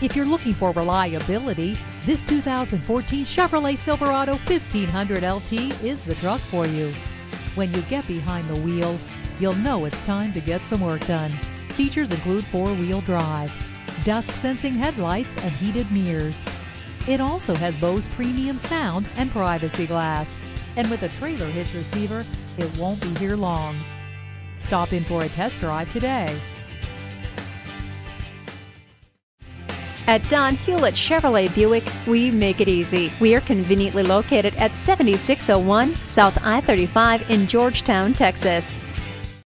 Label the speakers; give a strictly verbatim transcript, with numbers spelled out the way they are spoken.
Speaker 1: If you're looking for reliability, this two thousand fourteen Chevrolet Silverado fifteen hundred L T is the truck for you. When you get behind the wheel, you'll know it's time to get some work done. Features include four-wheel drive, dusk-sensing headlights, and heated mirrors. It also has Bose premium sound and privacy glass. And with a trailer hitch receiver, it won't be here long. Stop in for a test drive today.
Speaker 2: At Don Hewlett Chevrolet Buick, we make it easy. We are conveniently located at seventy-six oh one South I thirty-five in Georgetown, Texas.